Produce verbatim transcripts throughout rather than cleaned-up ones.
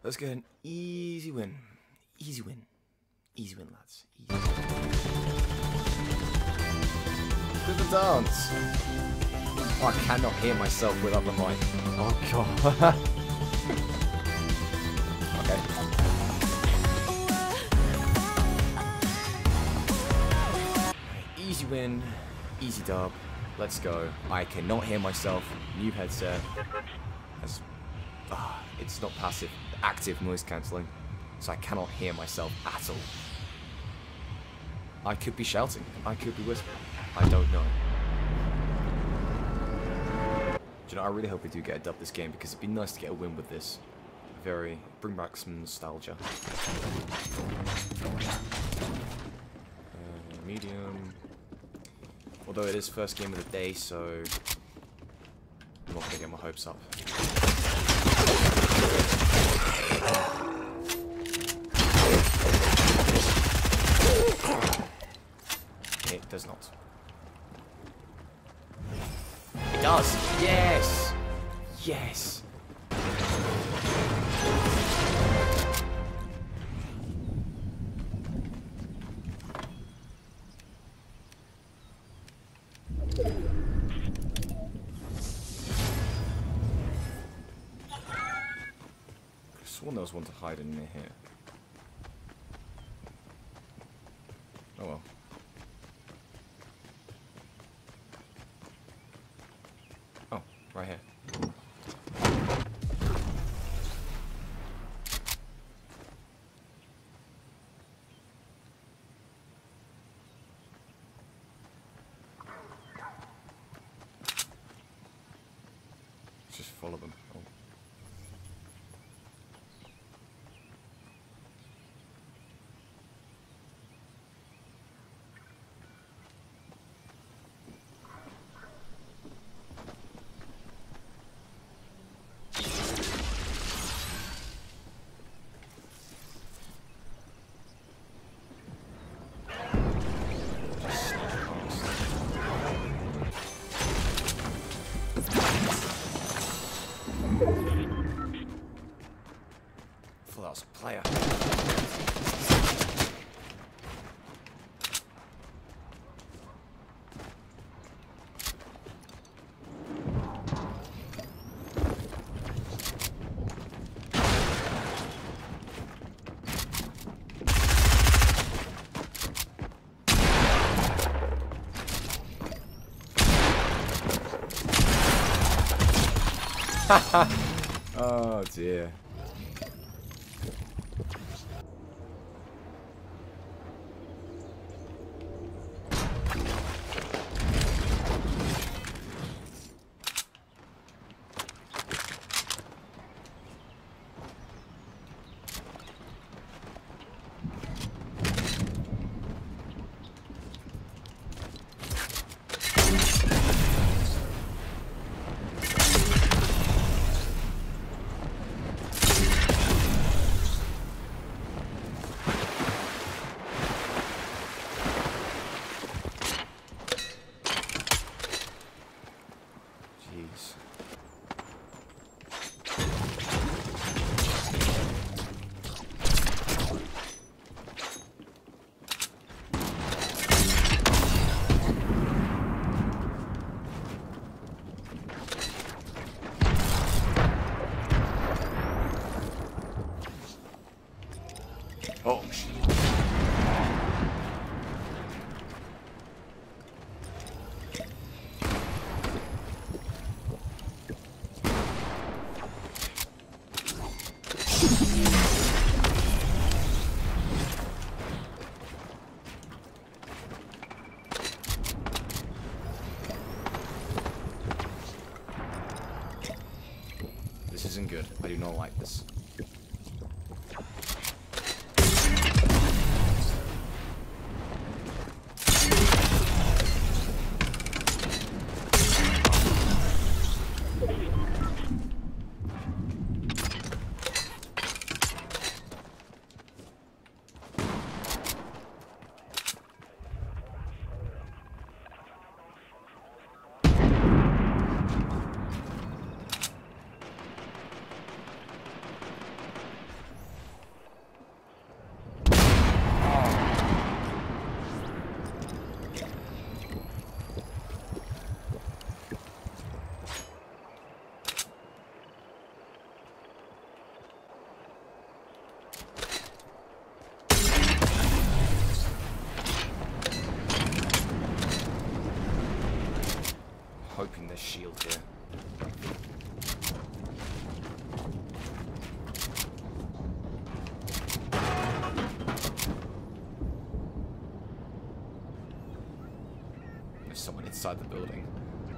Let's get an easy win. Easy win. Easy win, lads. Easy. Do the dance. Oh, I cannot hear myself without the mic. Oh, God. Okay. Easy win. Easy dub. Let's go. I cannot hear myself. New headset. That's, ah, it's not passive. Active noise cancelling. So I cannot hear myself at all. I could be shouting. I could be whispering. I don't know. Do you know, I really hope we do get a dub this game because it'd be nice to get a win with this. Very, bring back some nostalgia. Uh, medium. Although it is first game of the day, so I'm not gonna get my hopes up. It does not. It does! Yes! Yes! I sworn there was one to hide in near here. Oh well. Oh, right here. Just follow them. Oh. I thought that was a player. Oh dear. Oh, shit. This isn't good. I do not like this. inside the building.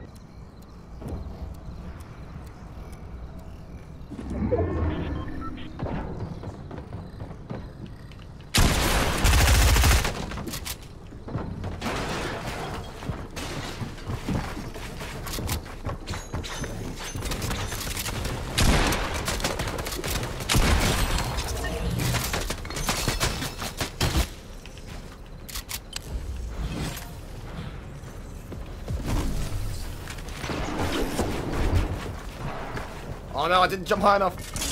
Oh no, I didn't jump high enough.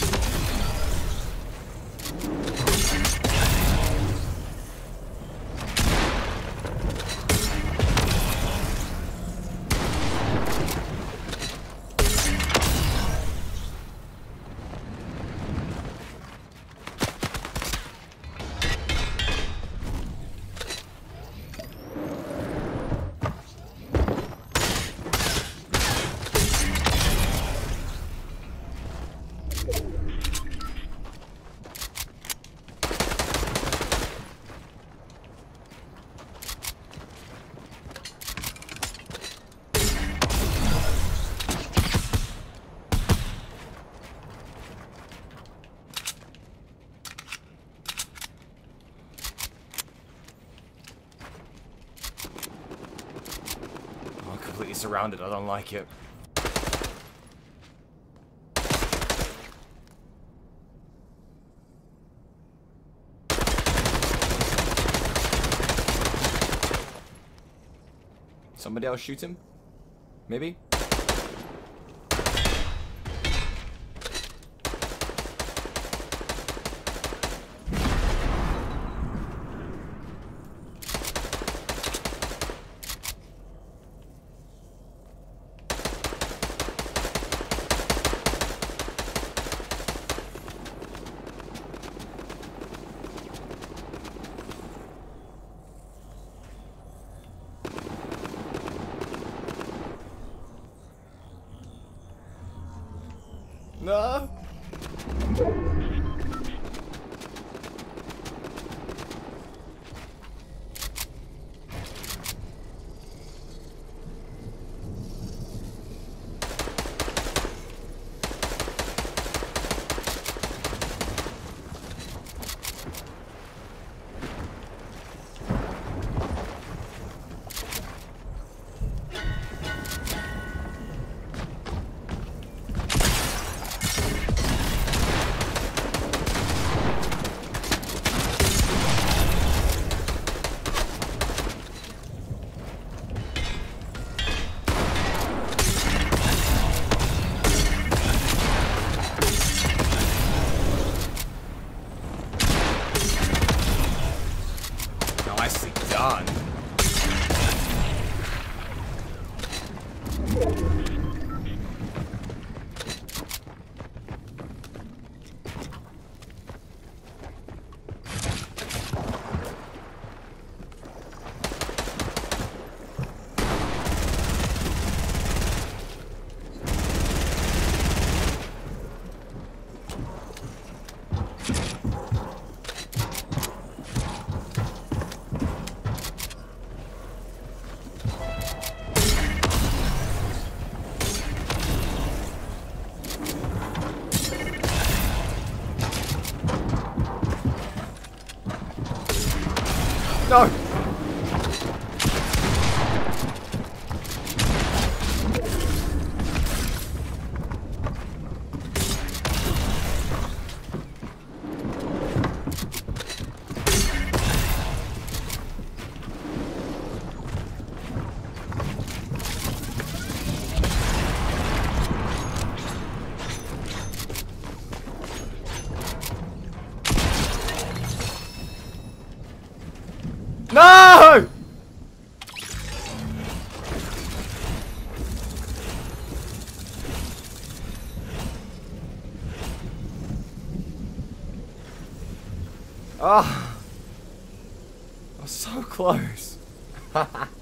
Completely surrounded, I don't like it. Somebody else shoot him? Maybe? No. Nicely done. No! No! Ah, oh, I was so close.